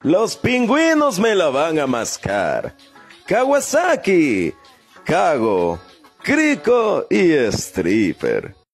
Los pingüinos me la van a mascar. Kawasaki, Kago, Crico y Stripper.